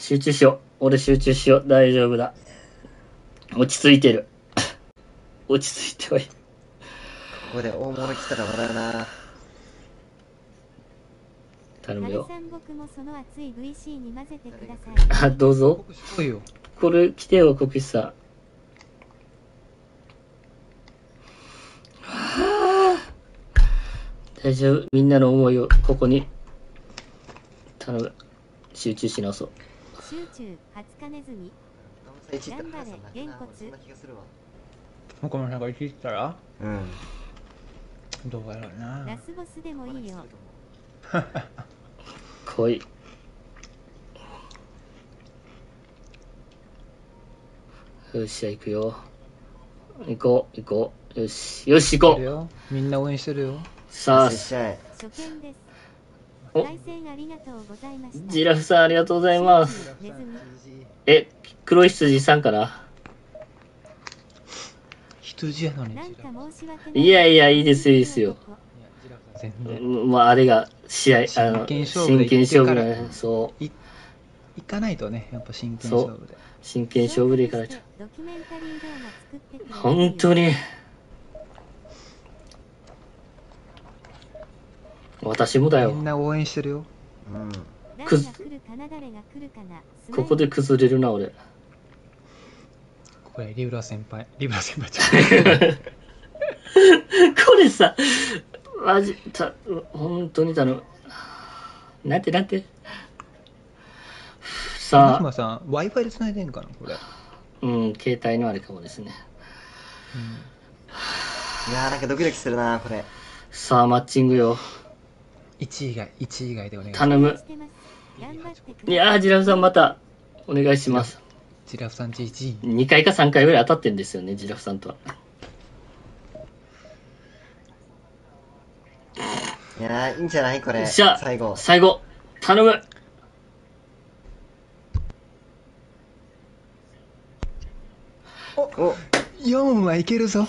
集中しよう。俺集中しよう。大丈夫だ。落ち着いてる。落ち着いてはい。 ここで大物来たら笑うな。 頼むよ。 僕もその熱い VC に混ぜてください。 あ、どうぞ。これ来てよ、国士さん。大丈夫。みんなの思いをここに頼む。集中し直そう。 集中、ハツカネズミ。頑張れ、げんこつ。 もこもさんが1位ったらうん。 どうやろうな。 ラスボスでもいいよ。 来い。よっしゃ、行くよ。行こう、行こう。よし、よし、行こう。みんな応援してるよ。 さあ、 初見です。 お、 対戦ありがとうございました。 ジラフさんありがとうございます。黒い羊さんかな。 羊やのに。 いやいや、いいですよ、いいですよ。まあ、あれが試合、 真剣勝負でね、 そう。 行かないとね、やっぱ真剣勝負で。 真剣勝負でいかないと。本当に。私もだよ。 みんな応援してるよ。 ここで崩れるな、俺。 これリブラ先輩。リブラ先輩ちゃう。 これさ、マジ、本当に頼む。なんて。さあ。 今さん、Wi-Fi で繋いでんかな、これ。 うん、携帯のあれかもですね。 いやー、なんかドキドキするな、これ。 さあ、マッチングよ。 1位以外でお願いします。 頼む。いやー、ジラフさんまた、お願いします。 ジラフさん1位。 2回か3回ぐらい当たってんですよね、ジラフさんとは。 いやー、いいんじゃないこれ。 最後、頼む。 お、4はいけるぞ。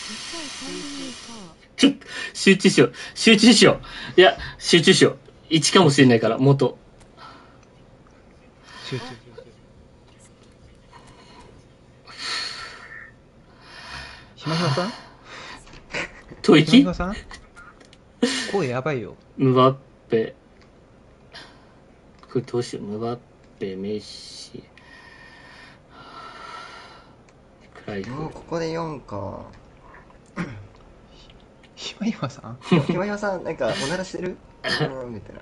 集中しよう。いや、集中しよう。1かもしれないから、元。 集中。ひまひまさん吐息？ ひまひまさん声やばいよ。 ムバッペ。これどうしよう。ムバッペ、メッシ。 もうここで4か。 ひまひまさんひまひまさん、なんかおならしてるみたいな。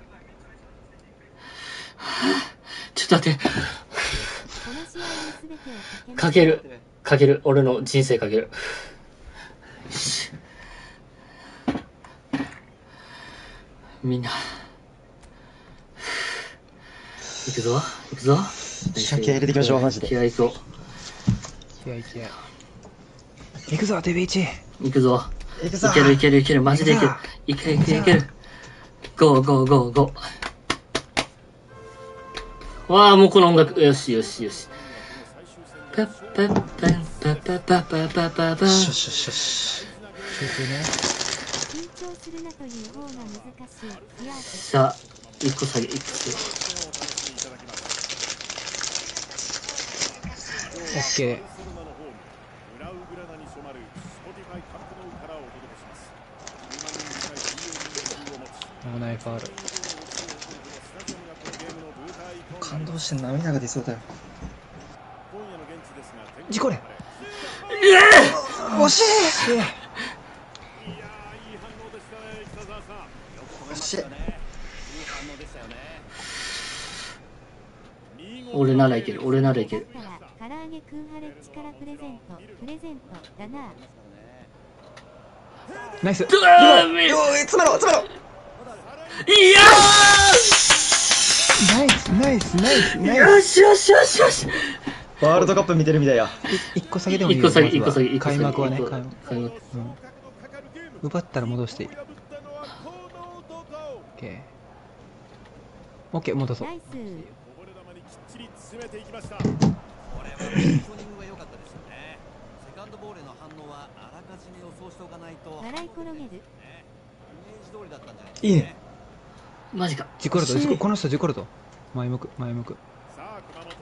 ちょっと待って。かける。俺の人生かける。よし。みんな。行くぞ。 気合入れていきましょう、マジで。 気合いそう。 気合。行くぞ、デビイチ。 行くぞ。いける。マジでいける。いける。ゴー。わあ、もうこの音楽。よし。パッパッパッパッパッパッパッパッパッパッ。 しょ。集中ね。 さあ、1個下げ。 オッケー。危ないファウル。 感動して涙が出そうだよ。 事故れ。 惜しい。 俺ならいける。 唐揚げクーハレッチからプレゼントだな。 ナイス。 詰めろ。 いやナイス。 よし。 ワールドカップ見てるみたいや。 1個下げでもいいよ。 1個下げ。 開幕はね。 開幕。 奪ったら戻していい。オッケー、戻そう。いいね。 マジか。 この人事故ると。前向く。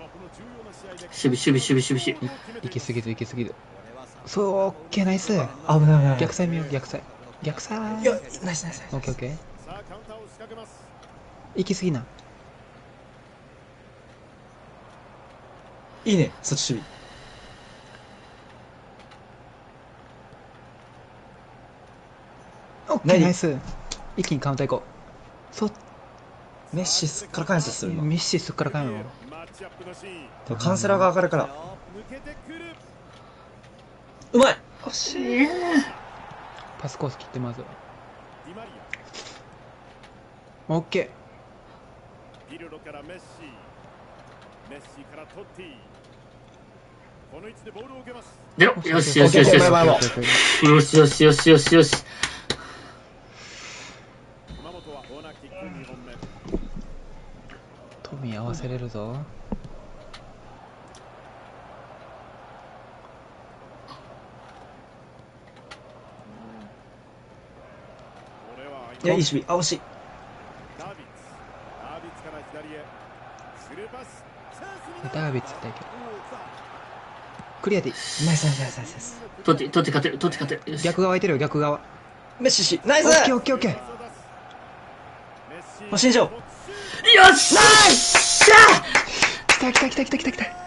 守備。 行き過ぎず行き過ぎず。そう、オッケー、ナイス。 危ない危ない。 逆サイ見よう、逆サイ。逆サイ。 いや、ナイスナイスナイス。 オッケーオッケー。行き過ぎな。 いいね、そっち守備。 オッケー、ナイス。一気にカウンター行こう。そう、 メッシすっからかんやつする今。 ミッシーすっからかんよ。 でもカンセラが上がるから。うまい。惜しい。 パスコース切ってまずは。オッケピルロからメッシからトッティ。この位置でボールを受けます。 出ろ。 ー。 よし。 オッケーオッケー熊本はコーナーキック2本目。 トミー合わせれるぞ。 いや、いい守備。あ、惜しい。 ダービッツから左へ。スルーパス。 ダービッツ対決。クリアでいい。 ナイスナイスナイスナイス。 取って勝てる。よし。 逆側空いてるよ、逆側。 メッシ、ナイス。 オッケーオッケーオッケー。 もう新庄。 よっしゃー。 来た。 いけるいける。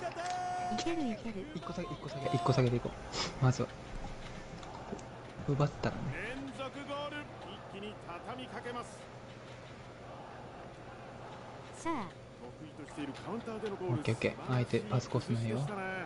一個下げていこう。まずは。奪ったらね。 連続ゴール。一気に畳みかけます。 さあ、 得意としているカウンターでのゴール。 オッケーオッケー。相手パスコースないよ。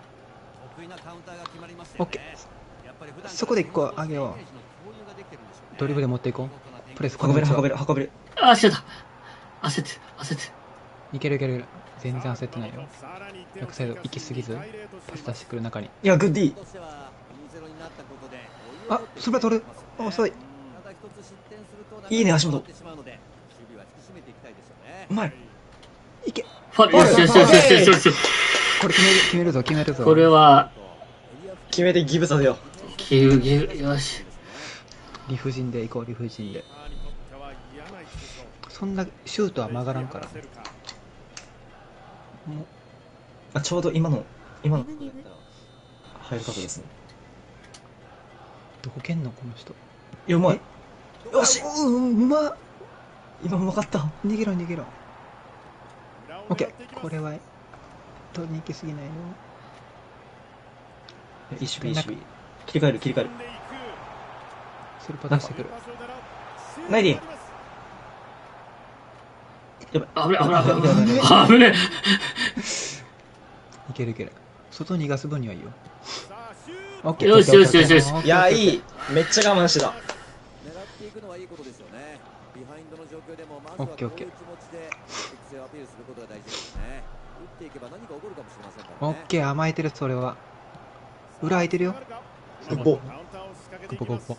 オッケー。そこで一個上げよう。ドリブルで持っていこう。プレス運べる。 あー、しだ。焦って。 いける。全然焦ってないよ。逆サイド行き過ぎず、パス出してくる中に。 いや、グッディ。 あ、それは取る。遅い。 いいね、足元。うまい。 いけ。 ファル。よし。 これ決めるぞ。 これは、 決めてギブさせよギブ。よし。 理不尽で行こう、理不尽で。そんなシュートは曲がらんから。もうう。あ、ちょうど今のギブ。 入る方ですね。 どこ蹴んのこの人。 いや、うまい。よし。 うまっ。 今うまかった。 逃げろ。オッケー。これは取りに行きすぎないよ。 いい守備。切り替える。 それパタしてくる。 ナイディン。やばい。 危ねいける。外に逃がす分にはいいよ。オッケー。 よし。 いや、いい。めっちゃ我慢してた。 オッケー。オッケー、甘えてる、それは。裏空いてるよ。 グッボ。 ゴッポ。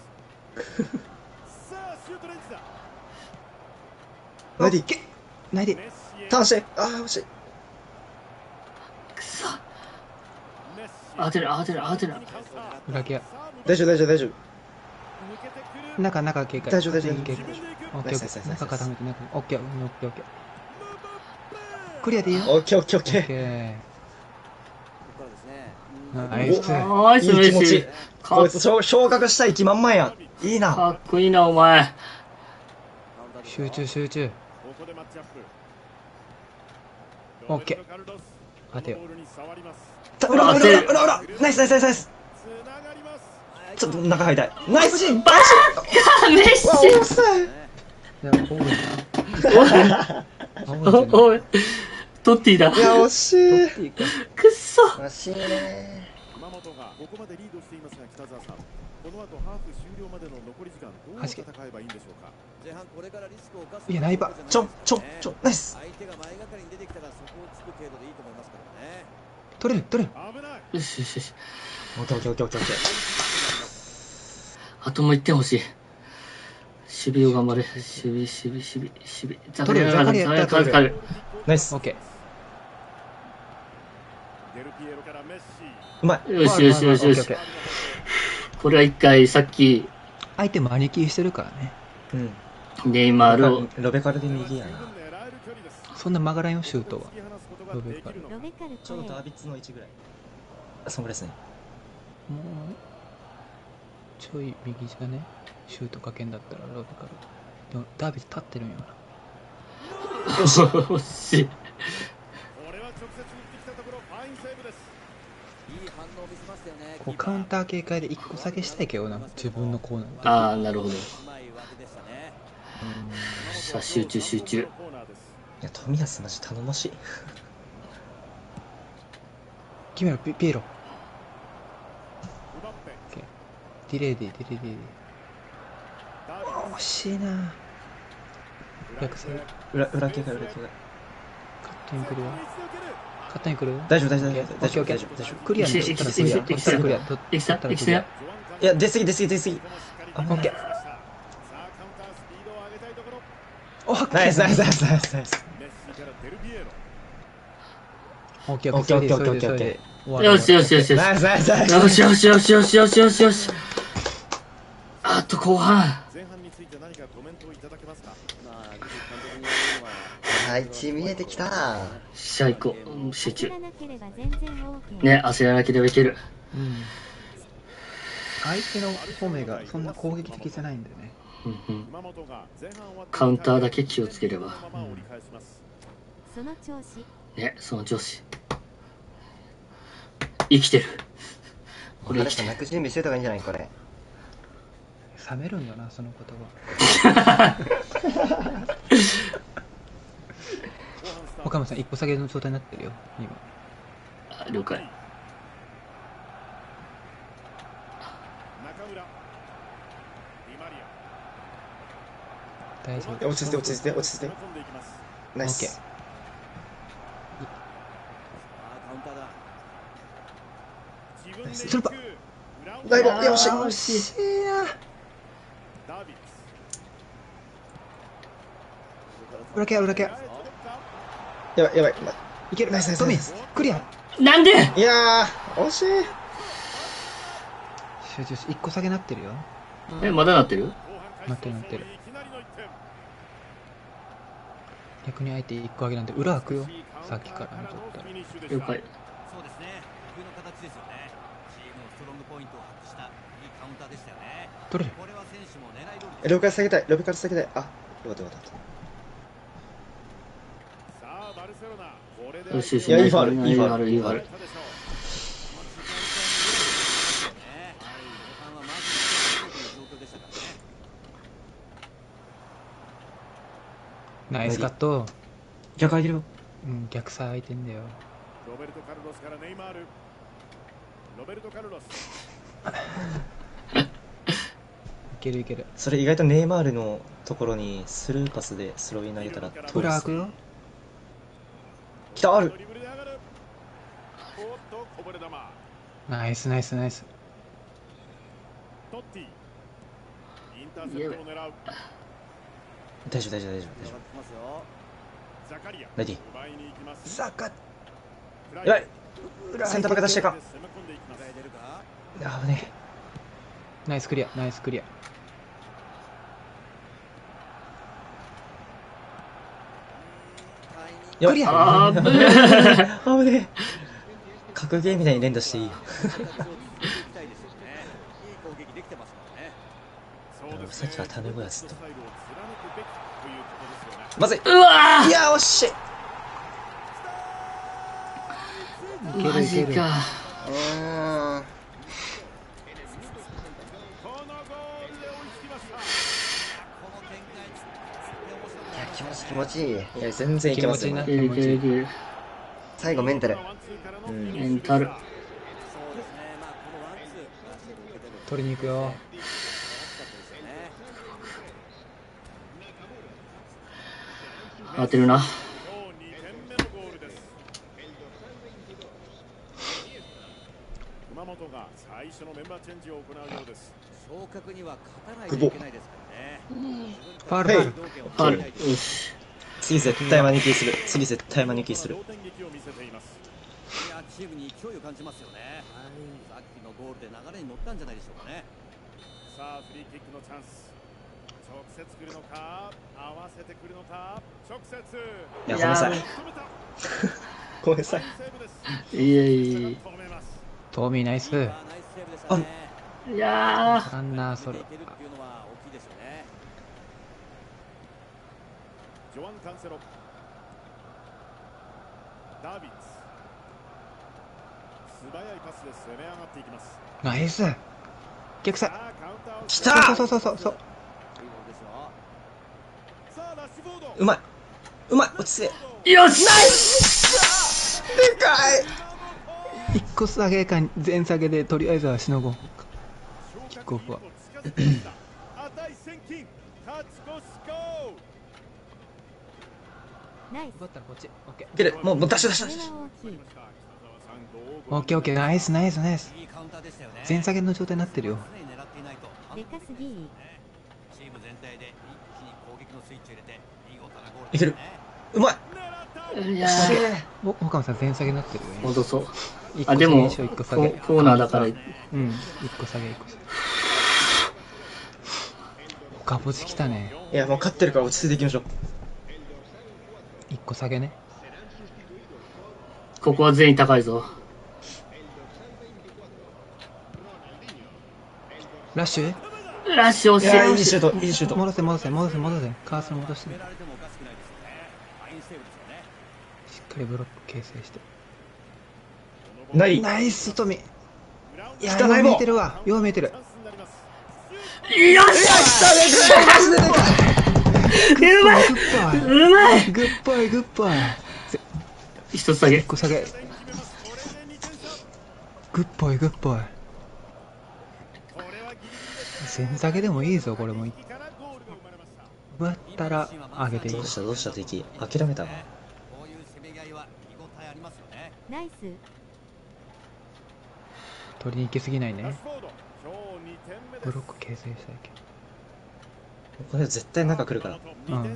ナイディ。 ないで。 ターンして。あー、惜しい。 くそ。慌てる。 裏ケア。 大丈夫。 中警戒。 大丈夫。 オッケー。中固めて、オッケー。クリアでいいよ。 オッケー。 オッケー。ナイス。 ナイスいい気持ち。 かこいつ昇格したい気満々やん。いいな。 っこいいな、お前。 集中。オッケー。当てよ。 裏。ナイス。ちょっと中入りたい。ナイスシーン。 メッシいや、 おい。トッティだ。 いや、惜しい。 くっそ。 惜しいね。 熊本がここまでリードしていますが、北澤さん、この後ハーフ終了までの残り時間どう戦えばいいんでしょうか。前半これからリスクを冒す。 いや、ナイバー。 ちょ、ナイス。 相手が前がかりに出てきたらそこをつく程度でいいと思いますからね。 取れる。 危ない。 よし。 オッケー。 あともう1点欲しい。守備を頑張れ。守備。ザカリアやったらる。 ナイス。 オッケデルピエロからメッシ。 うまい。 よし。これは1回、さっき、 相手マニキーしてるからね。 うん。 ネイマールを。 ロベカルで右やな。 そんな曲がらんよ、シュートは。 ができるのか。 ロベカルちょうどダービッツの位置ぐらい。そんぐらいですね。 もうちょい右じゃね、シュートかけんだったらロベカル。でもダービス立ってるんよな。 惜しい。 これは直接打ってきたところ、ファインセーブです。いい反応を見せましたよね。 こうカウンター警戒で1個下げしたいけどな、自分のコーナーで。 ああ、なるほど。 うまい上手でしたね。 さあ、集中集中。 いや、冨安マジ頼もしい。 決めろ、ピエロ。 奪ってディレイディ、ディレイディ。 ダービッ惜しいな。逆サイド。 裏系が裏系が。 カットイン来るよ。カットイン来る。 大丈夫大丈夫大丈夫オッケーオッケー大丈夫大丈クリアに取ったらクリア。取ったらクリア。取いきさったらいきさクリア。 夫。いや、出過ぎ出過ぎ出過ぎ。 あ、 オッケー。 さあ、カウンタースピードを上げたいところ。 オッケー。 ナイスナイスナイスナイスナイス。 メッシからデルビエロ。 オッケーオッケーオッケーオッケーオッケーオッケー。 よしよしよしよし。 ナイスナイスナイス。 よしよしよしよしよしよしよし。あと後半。 前半について何かコメントをいただけますか。 はい、チーム見えてきた。 試合行こう。集中焦。らなければ全然 OK。 ね、焦らなければいける。 うん。相手の方面がそんな攻撃的じゃないんだよね。 うんうん。 熊本が前半終わってカウンターだけ気をつければ。 このまま折り返します。 その調子。 ね、その調子。生きてる。これ生きてる。 泣く準備してた方がいいんじゃないこれ。 冷めるんだな、その言葉。岡山さん、一個下げの状態になってるよ、今。 あ、了解。 中村。ディマリア。 大丈夫。 落ち着いて落ち着いて落ち着いて。 攻め込んでいきます。 ナイオッケース。 カウンターだ。自分でスルーパ行く。裏をだいぶ、 あーよし。 惜しい。 ダービッツ。 裏ケア、裏ケア。 やばいやばい。 いける。 ナイスナイストミナイス。 クリア。 なんでいやー、惜しい。 集中し、一個下げなってるよ。 え、まだなってる？ なってるなってる。逆に相手一個上げなんで、裏開くよ。さっきから見とったら。 了解。 そうですね。工夫の形ですよね。チームのストロングポイントを発揮したいいカウンターでしたよね。 取れる。 これは選手も狙い通りです。 ロビから下げたい。ロビから下げたい。あ、よかったよかった。 よしよし。 いやいいファウルいいファウル、いいファウル。 ね。はい。後半はまずという状況でしたからね。 ナイスカット。 逆上げるよ。 うん、逆サイ空いてんだよ。 ロベルト・カルロスからネイマール。ロベルト・カルロス。 いけるいける。 それ意外とネイマールのところにスルーパスでスローイン投げたら通るっす裏開くよ。 来た、ある。 ドリブルで上がる。おっと、こぼれ球。 ナイスナイスナイス。 トッティ。インターセプトを狙う。 大丈夫大丈夫大丈夫大丈ますよ。 ザカリア。 大丈奪いに行きます。 サカフライ夫。やばい。センターバック出してか。 攻め込んでいきます。 出るか。 やばね。 ナイスクリア、ナイスクリア。 やばい。 クリア。 あー、ぶー。 危ねえ。格ゲーみたいに連打していいよ。さっきはタメ語やつと。まずい。 うわいや、惜しい。 ーマジか。 いや、気持ちいい。いや、全然いけますよ。 気持ちいいな。 いけるいけるいける。 最後メンタル。 メンタル。 取りに行くよ。 当てるな。 熊本が最初のメンバーチェンジを行うようです。 昇格には勝たないといけないですからね。 ファウルファウル。 ある。よし。 次絶対マニキーする。次絶対マニキーする。 同点劇を見せています。 いや、チームに勢いを感じますよね。さっきのゴールで流れに乗ったんじゃないでしょうかね。 さあ、フリーキックのチャンス。直接来るのか、合わせてくるのか、直接。 いや、ごめんなさい。 止めた。 ごめんなさい。 いやいやトミーナイス。 あ、 いやランナーソロ。 ジョアン・カンセロ、ダービッツ、素早いパスで攻め上がっていきます。 ナイス。逆サイ。 来た。 そう。 さあラッシュフォード、 うまい。うまい。落ち着ーよしけ。でかい。 1個下げか全下げでとりあえずはしのごう。キックオフは。 値千金、勝ち越しゴール。 ナイス。 奪ったらこっち。オッケいける。もうダッシュダッシュこれダッシュ。 は大きい。 ー。オッケーオッケー。ナイスナイスナイス。 いいカウンターでしたよね。 全下げの状態になってるよ。 常に狙っていないとでかすぎ。 チーム全体で一気に攻撃のスイッチを入れて見事なゴールいける。うまい。 いやー岡野さん全下げになってるよね。 戻そう。 一個あ、でも、 下げ一個下げ。 コーナーだから、 うん。1個下げ1個下げ。岡ぼち来たね。 いや、もう勝ってるから落ち着いていきましょう。 1個下げね。 ここは全員高いぞ。 ラッシュラッシュ惜しい。 いや、いいシュート、いいシュート。 戻せ。カーソル戻して。 決められてもおかしくないですよね。ファインセーブですよね。 しっかりブロック形成して。 ない。 ナイストミ。いや、 汚い棒よう見えてるわ。よう見えてる。 よしうまいうまいグッバイグッバイ。 一つ下げ。 1個下げ。グッバイグッバイ。全下げでもいいぞ、これも。奪ったら上げていく。 どうした敵。諦めたわ。 こういうせめぎ合いは見応えありますよね。 ナイス。 取りに行きすぎないね。ブロック形成したいけど。 これ絶対中来るから。 うん。 チ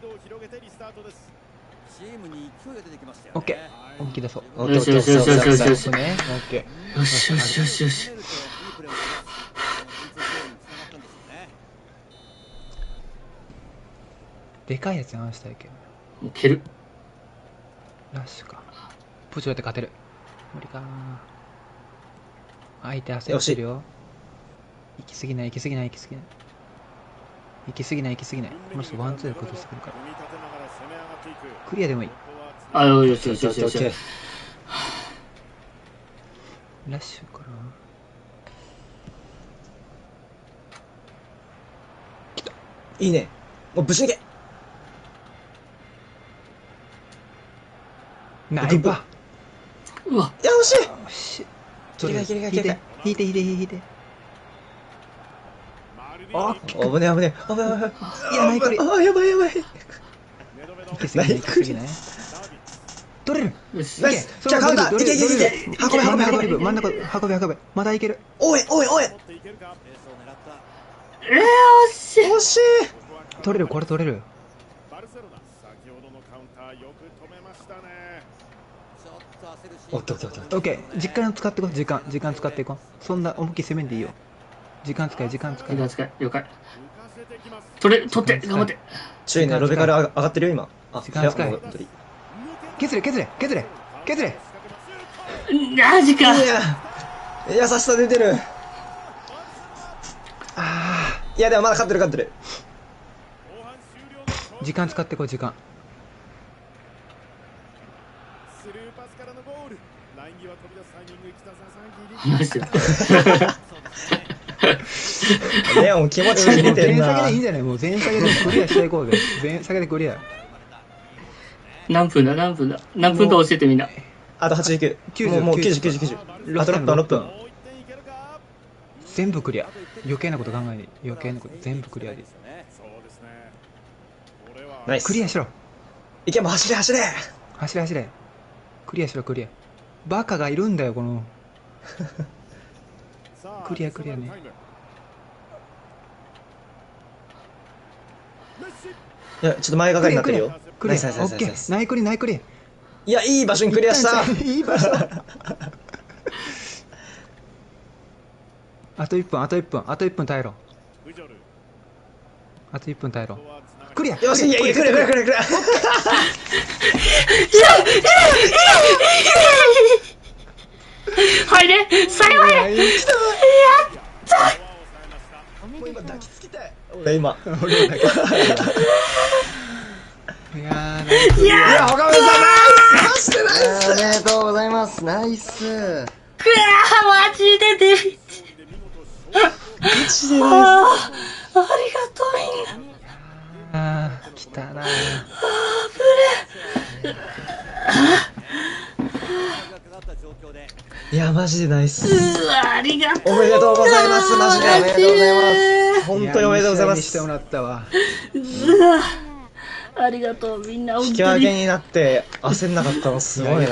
ームに勢いが出てきましたよね。 オッケー。本気出そう。 オッケーよしよしよしよしよしよしね。オッケー。 よしよしよしよし。 いいプレーをします。この陣痛ゴールにつながったんですよね。 でかいやつやしたいけど。 蹴る。 ラッシュか。プチだって勝てる。無理かな。相手焦ってるよ。行き過ぎない。この人ワンツーで崩してくるから。クリアでもいい。 あ、よしよしよしよし。 ラッシュかな。 いいね。もうぶち抜け。 ナイパうわ。 いや、惜しい。 ー。し切り替え。 引いて。オッケー。 危ね。 いや、ナイクリ。 あ、やばい。 行き過ぎない。取れる。 よし。 ナイス。じゃあカウンター。いけ。 運べ。真ん中運べ。まだいける。 おい。 ペースを狙った。 惜しい。 惜しい。 取れる。これ取れる。 バルセロナ、先ほどのカウンターよく止めましたね。 ちょっと焦るシーン。 オッケー。 オッケー。時間使ってこう。時間使っていこう。そんな思いっきり攻めんでいいよ。時間使い。 了解。 浮かせてきます。 取って、頑張って。 注意ね、ロベカル上がってるよ、今。あ、 時間使えいやもう本当に削れ。 マジか。 いや、優しさ出てる。いや、でもまだ勝ってる。 時間使ってこう。時間。 スルーパスからのゴール。ライン際飛び出すタイミング、北澤さんギリギリ。 マジだ。 レオン気持ち入れてん全下げな。 でいいんじゃない？もう全下げでクリアしていこうぜ。全下げでクリア。 何分だ何分か教えてみんな。 あと89。 90 もう90。あと6分。 全部クリア。余計なこと考えない。全部クリアで。 そうですね。これはナイス。 クリアしろ。 いけ、もう走れ。 走れ。クリアしろ。バカがいるんだよ、この。 さあクリアね。 メッシ。 いや、ちょっと前がかりになってるよ。 クリア。オナイスッケー。ナイクリ。 いや、いい場所にクリアした。 いい場所。あと1分耐えろ。 ブジョル。 あと1分耐えろ。クリア。 よし、いやいや、くれくれくれくれ。 はいね、最後や。 もう今抱きつきたい。俺今。 俺もだけ。いやー、 いや、岡村さん、ナイス。マジでナイス。 おめでとうございます。ナイス。 くわー、マジでデビッチ。 マジでナイありがとうみんな。 あー、来たなー。 ス。いや、マジでナイス。 うわ、ありがとう。 おめでとうございます。マジで。 おめでとうございます。 本当におめでとうございます。 やいい試合にしてもらったわ。 うわ、ありがとうみんな。本引き当に。 分けになって焦んなかったのすごいな。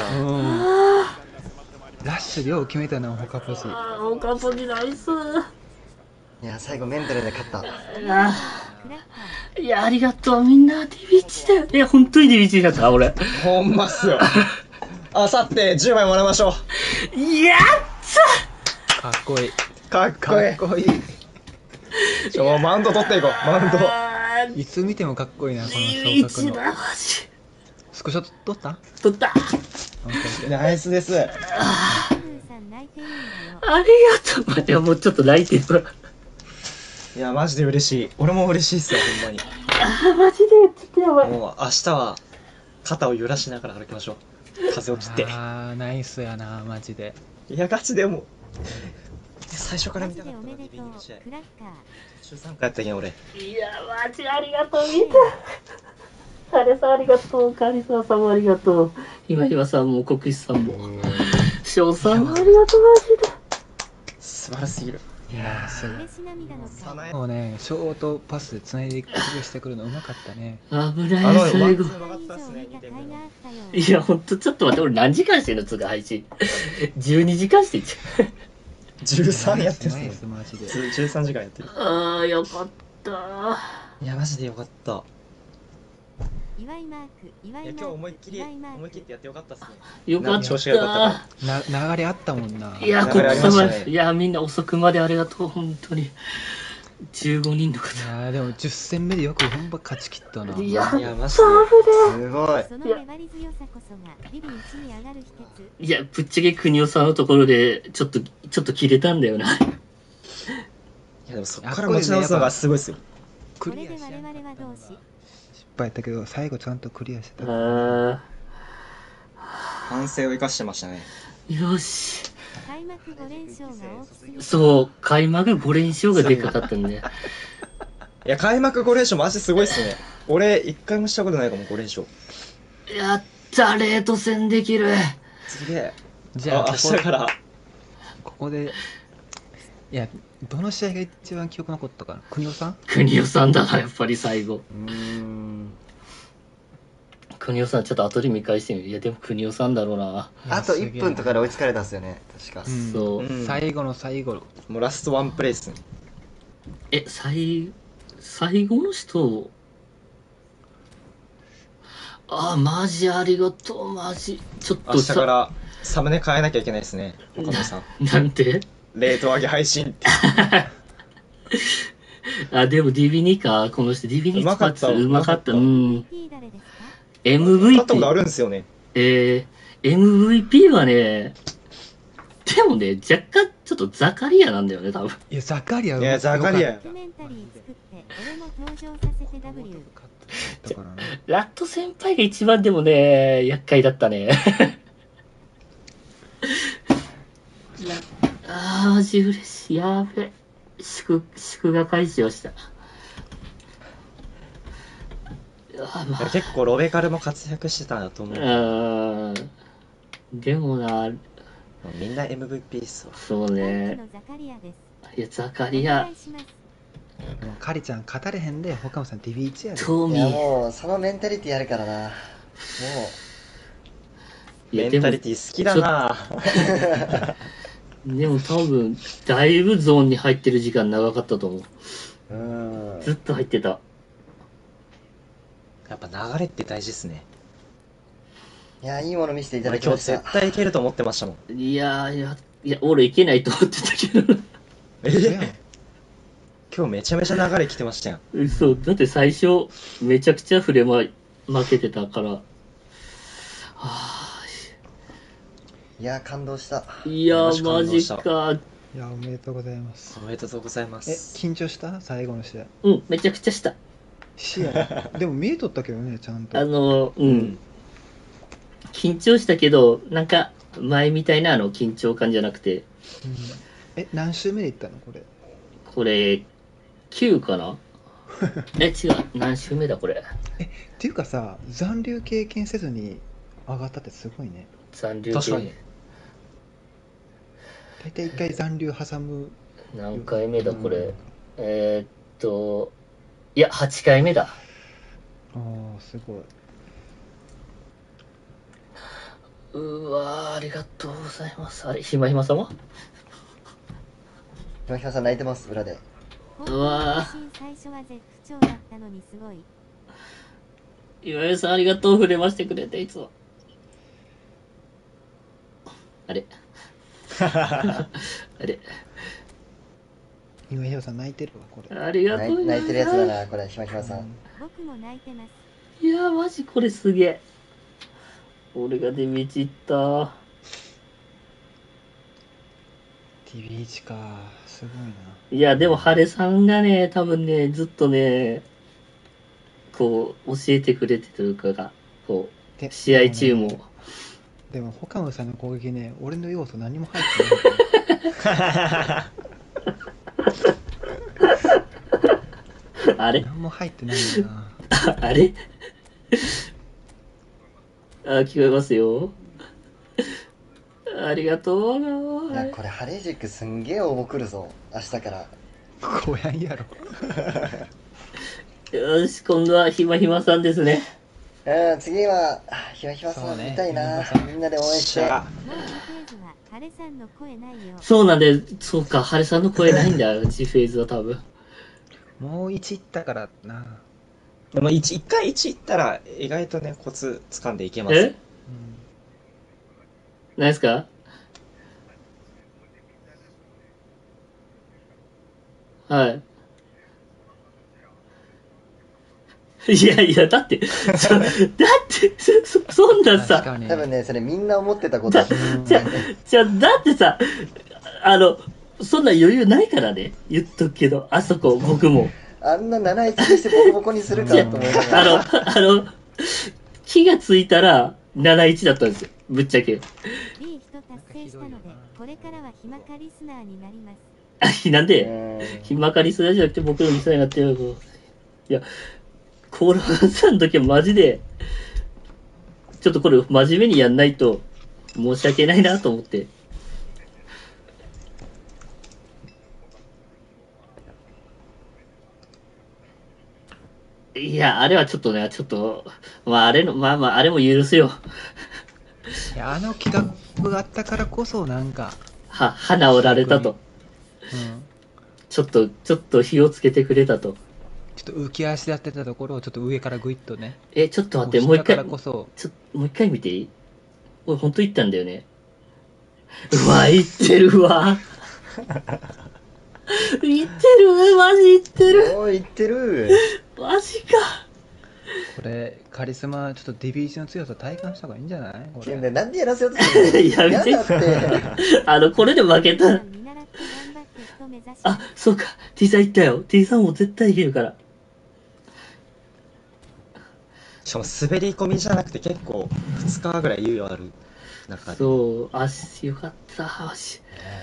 ラッシュでよう決めたの、他ポジ。 あー、おかぽにナイス。 いや、最後メンタルで勝った。 いや、ありがとうみんな。デビッチだよ。いや、本当にデビッチになった、俺。 ほんまっすよ。あさって10枚もらいましょやったかっこいい。 う。かっこいい。 かっこいい。 マウント取っていこう。マウント。 あー、 いつ見てもかっこいいな、このデビッ昇格の。 チだ、マジ。 スクショ取った？ 取った。 ナイスです。 さん泣いていいんだよ。 ありがとう。待って、もうちょっと泣いてるわ。 いや、マジで嬉しい。俺も嬉しいっすよ、ほんまに。 あー、マジで、ちょっとやばい。 もう明日は肩を揺らしながら歩きましょう。風を切って。 あー、ナイスやな、マジで。 いや、ガチでもう最初からマジ見たかったな、 でおめでとうデビング試合。 クラッカー。 途中参加やったけん、俺。 いや、マジありがとう、みんな。カレさんありがとう、カリサさんもありがとう。今さんも、国士さんも。翔さんもありがとう、マジで。 素晴らしすぎる。 いやー、すごい。 嬉し涙の顔。 早苗もうね、ショートパスで繋いでしてくるのうまかったね。 危ない、 ワン最後。 ツー分かったっすね、2点目の。 いや、ほんと、ちょっと待って、俺何時間してんの、つが配信。12時間してんじ 13やってるっすねナイス、マジで。 13時間やってる。 ゃん。あー、よかった。 いや、マジでよかった。 祝いマーク、祝いや、 いマーク。 今日思いっきり祝いマーク思い切ってやってよかったっすね。 よかっ調子が良かったかた。 流れあったもんな。 いや、 流れありましたねいや、みんな遅くまでありがとう、本当に。15人のい方。 やー、でも10戦目でよくほんま勝ち切ったな。 いや、 いやマジすごい。 その粘り強さこそがビビ1に上がる秘訣。 いや、ぶっちゃけ国尾さんのところで、ちょっと切れたんだよな。 いや、でもそっから持ち直すのがすごいっすよ。 これでクリアし我々は同志。 失敗やったけど、最後ちゃんとクリアしてた。 あ反省を生かしてましたね。 ー、よし。 開幕5連勝が大きすぎる。 そう、開幕5連勝がでかかったんで。 いや、開幕5連勝マジすごいっすね。俺、1回もしたことないかも、5連勝。 やった、レート戦できる。 すげえ。 じゃあ、 明日から。 ここで、いや、どの試合が一番記憶残ったかな、国尾さん？ 国尾さんだな、やっぱり最後。 うーん。 国尾さん、ちょっと後で見返してみる。いや、でも国尾さんだろうな。 あと1分とかで追いつかれたんですよね、確か。 うんそう。 うん最後の最後。 もうラストワンプレイっすね。 え、最後の人、あ、マジありがとう、マジ。ちょっ明と日からサムネ変えなきゃいけないですね、岡野さん。 なんてレート上げ配信って。 あ、でも DB2 か、この人 DB2 うまかったうまかった。うん。 P 誰ですか？ 会ったことあ MVP。 るんですよね。 MVP はね、でもね、若干ちょっとザカリアなんだよね、多分。 いや、ザカリア。 いやザカリアよかっドキュメンタリー作って俺も登場させて W。 たからね。 ラット先輩が一番でもね、厄介だったね。あー、マジ嬉しい。やべ。祝賀開始をした。あ、まいや結構ロベカルも活躍してたんだと思う。 あ、でもな、 みんな MVP っすわ。 そうね。 ね。 のザカリアです。 いや、ザカおリア願い、します。 もうカリちゃん語れへんで、他もさん DB1 やで。 いや、 トミー。 もう、そのメンタリティあるからな。もいや、でもメンタリ、ティ好きだな。 でも多分、だいぶゾーンに入ってる時間長かったと思う。 う、うーん。 ずっと入ってた。 やっぱ流れって大事っすね。 いや、いいもの見せていただ俺今日きました絶。対いけると思ってましたもん。 いや、俺いけないと思ってたけど。 嘘やん。 今日めちゃめちゃ流れ来てましたよ。 嘘。だって最初、めちゃくちゃ負けてたから。はいやー、感動した。 いやー、 マジ感マジ動したか。 いや、おめでとうございます。 おめでとうございまえ、 す。 緊張した最後の試合。 うん、めちゃくちゃした。 試合。でも見えとったけどね、ちゃんと。 緊張したけど、なんか、前みたいな緊張感じゃなくて、 え、何周目で行ったのこれ。 これ、9かな違う。何周目だ、これ。 っていうかさ、残留経験せずに上がったってすごいね。 残留確かに。 大体一回残留挟む。 何回目だ、これ。いや、8回目だ。 ああ、すごい。 うわー、ありがとうございます。あれ、ひまひま様？ ひまひまさん泣いてます、裏で。 うわ最初は絶不調だったのにすごい。 岩井さんありがとう、触れましてくれて、いつも。あれあれ今ひろさん泣いてるわ、これ。 ありがとうございます。 泣いてるやつだな、これ、ひまひまさん。 僕も泣いてます。 いやー、マジこれすげえ。俺がデビチった。 TV1 か、すごいな。 いや、でも、ハレさんがね、多分ね、ずっとね、こう、教えてくれてというかが、こう、 で試合中も。 でも、ホカムさんの攻撃ね、俺の要素何も入ってない。 あれ何も入ってないんだな。 あれ聞こえますよ。ありがとうな。 いや、これ、ハレジックすんげえ応募来るぞ、明日から。 こやんやろ。 よし、今度はひまひまさんですね。 次は、ひまひまさん見たいな。みんなで応援して。 もう2フェーズはハレさんの声ないよ。 そうなんで、そうか、ハレさんの声ないんだよ、G フェーズは多分。 もう1いったからな。 でも一回1いったら意外とね、コツ掴んでいけますよ。 何ですか？はい。いやいや、だって、そんなさ、 多分ね、それみんな思ってたことだ。 じゃ、だってさ、そんな余裕ないからね、言っとくけど、あそこ、僕も。 あんな7-1にしてボコボコにするかと思いながら。 気がついたら、7-1だったんですよ、ぶっちゃけ。 いい人達成したので、これからはひまかリスナーになります。 なんで、ひまかリスナーじゃなくて僕のリスナーになってるの。いや、コールハンさんの時はマジで、ちょっとこれ真面目にやんないと申し訳ないなと思って。いや、あれはちょっとね、まああれも許すよ。 いや、企画があったからこそ、なんか。 花折られたと。ちょっと火をつけてくれたと。 ちょっと浮き足でやってたところをちょっと上からグイッとね。 ちょっと待って、もう一回。 もう一回見ていい？俺ほんと言ったんだよね。うわ、言ってるわ。言ってる、マジ言ってる。 おい、言ってる。 マジか。 これ、カリスマ、ちょっとディビージの強さ体感した方がいいんじゃないこれ。 なんでやらせようとするの？ やめて。 やだって。 これで負けた。あ、そうか。T さん言ったよ。T さんも絶対いけるから。 しかも滑り込みじゃなくて結構2日ぐらい猶予ある中で。 そう、よかった、足。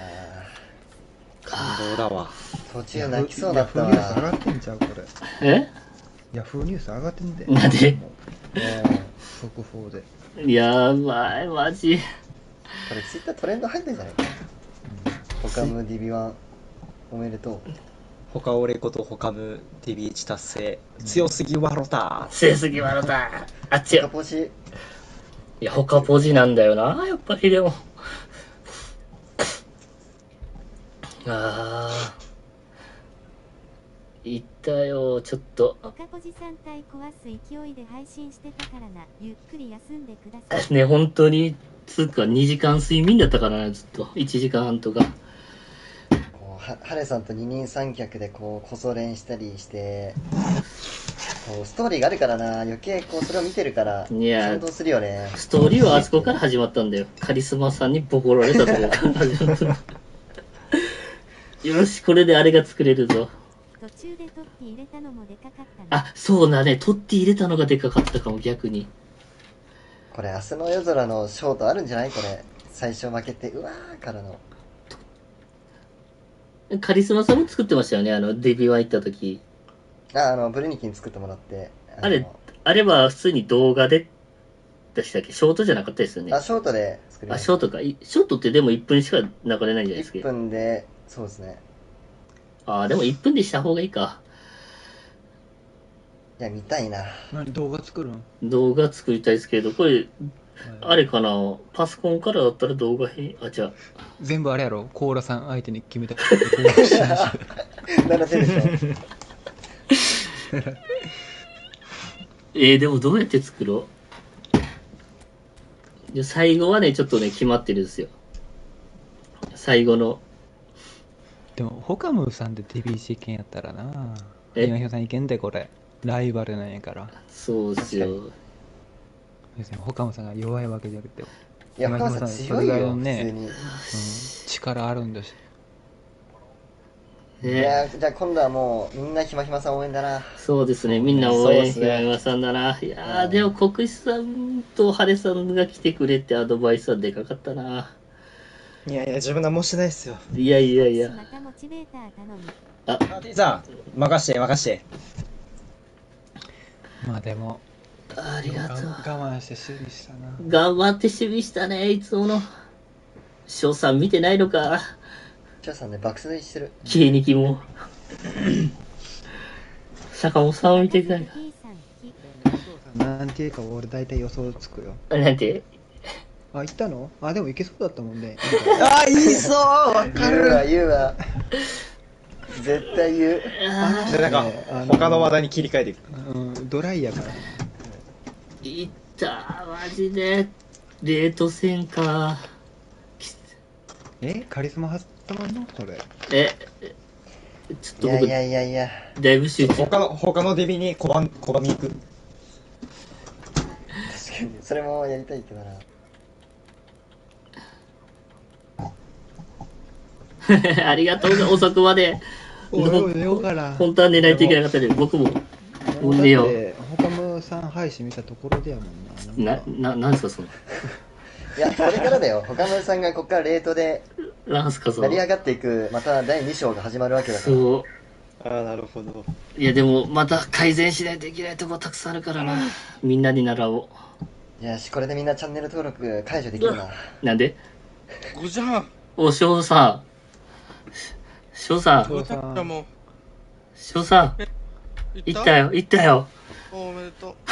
感動だわ。 途中泣きそうだったわ。 ヤフーニュース上がってんちゃうこれ。ヤフーニュース上がってんで。 なんで？ 速報で。 やばい、マジ。 これツイッタートレンド入ってんじゃないか。ホカムディビワンおめでとう。 ホカオレことホカム TV1 達成。強すぎワロタ。 強すぎワロタ。あっちよ。 ホカポジ。 いや、ホカポジなんだよな、やっぱりでも。言ったよ、ちょっと。 ホカポジさん体壊す勢いで配信してたからな。ゆっくり休んでください。 ね、本当に、つうか2時間睡眠だったからな、ずっと。1時間半とか。 ハレさんと二人三脚でこう、こそ練したりして、こうストーリーがあるからな、余計こう、それを見てるから、 いや感動するよね。 ストーリーはあそこから始まったんだよ。カリスマさんにボコられたところから始まった。よし、これであれが作れるぞ。 途中でトッティ入れたのもでかかったね。 あ、そうだね。トッティ入れたのがでかかったかも、逆に。 これ、明日の夜空のショートあるんじゃないこれ。最初負けて、うわーからの。 カリスマさんも作ってましたよね。デビューワン行った時。 ブルニキに作ってもらって。 あれは普通に動画ででしたっけ？ショートじゃなかったですよね。 ショートで作りました。 ショートか。ショートってでも1分しか流れないんじゃないですか。 1分で、そうですね。 でも1分でした方がいいか。 いや、見たいな。 何動画作るん？ 動画作りたいですけど、これ、あれかな、パソコンからだったら動画じゃあ。 全部あれやろ、コーラさん相手に決めた。 ならせるでしょ。 でもどうやって作ろう？最後はね、ちょっとね、決まってるんですよ。最後の。 でも、ホカムさんでデビュー試験やったらな。今ひょさんいけんで、これ。ライバルなんやから。 そうですよ。 別にホカムさんが弱いわけじゃなくて。 いや、ホカムさん強いよ、ね、普通に。 力あるんだし。 いや、じゃあ今度はもうみんなひまひまさん応援だな。 そうですね、みんな応援ひまひまさんだな。いやー、でも国士さんとハレさんが来てくれってアドバイスはでかかったな。 いやいや、自分何もしてないっすよ。 いやいやいや。 またモチベーター頼む。 T さん、任して任して。 まあでも、 ありがとう。 我慢して守備したな。 頑張って守備したね、いつもの。翔さん見てないのか。 翔さんね、爆睡してる。 Kにきも。坂本さんを見てください。 何ていうか俺大体予想つくよ。 なんて？ 行ったの？でも行けそうだったもんね。 言いそうわかる言うわ。絶対言う。 なんか、他の話題に切り替えていく。 ドライやから。 いったマジで。レート戦か。 カリスマ発たまんのこれ。 ちょっと僕、 いや。 だいぶ集中。 他のデビに拒みに行く。 確かに、それもやりたいけどな。 ありがとうが遅くまで。 寝ようから。 本当は寝ないといけなかったね。僕も。寝よう。 ホカムさん配信見たところでやもんな。 なんですかその。 いや、これからだよ。ホカムさんがここからレートでなんすかその。 成り上がっていく、また第2章が始まるわけだから。 そう。 なるほど。 いやでもまた改善しないといけないとこたくさんあるからな。みんなに習おう。 よし、これでみんなチャンネル登録解除できるな。 なんで 5時半。 翔さん。翔さん。翔さん。行ったよ。 おめでとう。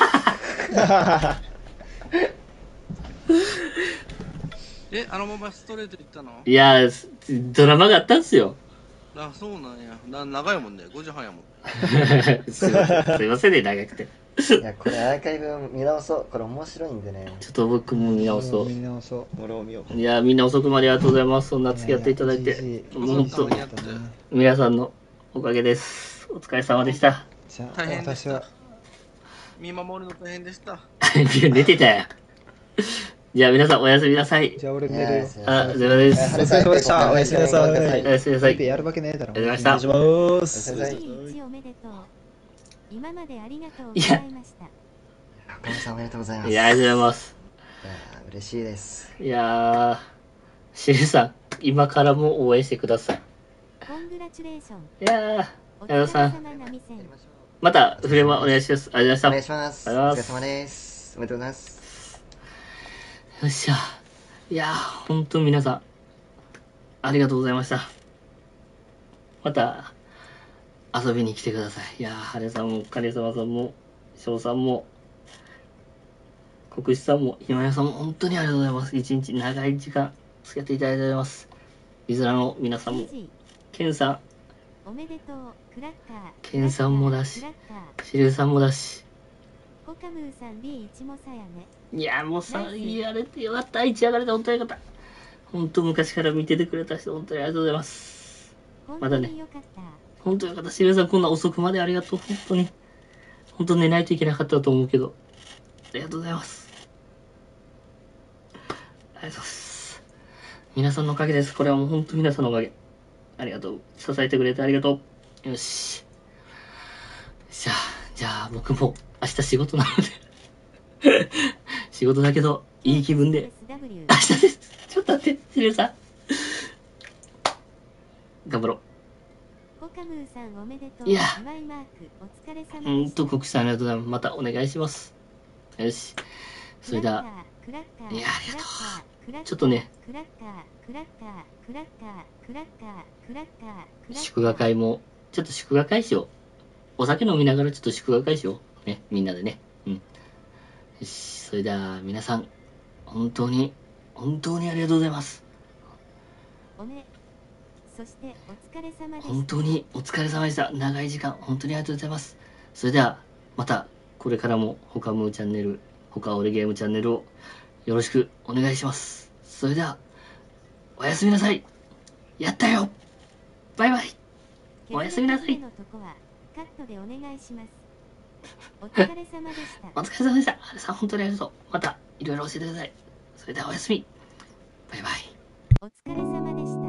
あのままストレート行ったの？ いや、ドラマがあったんすよ。 そうなんや。長いもんね。5時半やもん。 すいませんね、長くて。 いや、これアーカイブ見直そう。これ面白いんでね。 ちょっと僕も見直そう。 俺を見よう。 いや、みんな遅くまでありがとうございます。そんな付き合っていただいて。本当、皆さんのおかげです。お疲れ様でした。 大変でした。見守るの大変でした。 寝てたよ。じゃあ皆さんおやすみなさい。 じゃあ俺寝るよ。 ゼロです。 お疲れ様でした。おやすみなさい。 おやすみなさい。 やるわけねえだろ。 ありがとうございました。 お願いします。 おめでとう。今までありがとうございました。 ホカムさんおめでとうございます。 いや、ありがとうございます。 嬉しいです。 いやー、シルさん、今からも応援してください。 コングラチュレーション。 いやー、矢田さん、 ん。 またフレマお願いします。ありがとうございました。 お願いします。お疲れ様です。おめでとうございます。 よっしゃ。いやー、ほんと皆さん、ありがとうございました。また、遊びに来てください。いやー、ハレさんも、カリスマさんも、翔さんも、国士さんも、ひまやさんも、本当にありがとうございます。一日長い時間、付き合っていただいております。リズナーの皆さんも、ケンさん、 おめでとう、クラッカー。 ケンさんもだし、シルさんもだし、 ホカムーさん B1 もさやね。 いやもうさ、言われてよかった。1上がれて本当によかった。本当昔から見ててくれた人、本当にありがとうございます。 まだね。 本当によかった。 本当よかった。しれさんこんな遅くまでありがとう。本当に。本当寝ないといけなかったと思うけど。ありがとうございます。ありがとうございます。皆さんのおかげです。これはもう本当皆さんのおかげ。ありがとう。支えてくれてありがとう。よし。じゃあ僕も明日仕事なので仕事だけどいい気分で明日です。ちょっと待って、しれさん。頑張ろう。 コカムーさんおめでとう。 いや、 祝いマークお疲れ様でした。 国さんありがとうございます。またお願いします。よし。それでは、いや、ありがとう。ちょっとね、祝賀会も、ちょっと祝賀会しよう。お酒飲みながらちょっと祝賀会しよう。ね、みんなでね。うん。よし、それでは皆さん、本当にありがとうございます。 そしてお疲れ様でした。 本当にお疲れ様でした。長い時間、本当にありがとうございます。それでは、また、これからも、ほかむーチャンネル、ほかおれゲームチャンネルをよろしくお願いします。それでは、おやすみなさい。やったよ。バイバイ。おやすみなさい。 カットでお願いします。お疲れ様でした。 お疲れ様でした。あれさん、本当にありがとう。また、いろいろ教えてください。それではおやすみ。バイバイ。 お疲れ様でした。